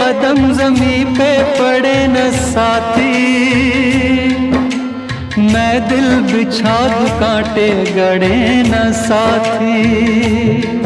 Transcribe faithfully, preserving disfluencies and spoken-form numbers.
कदम ज़मीं पे पड़े न साथी, मैं दिल बिछा दूं कांटे गड़े न साथी।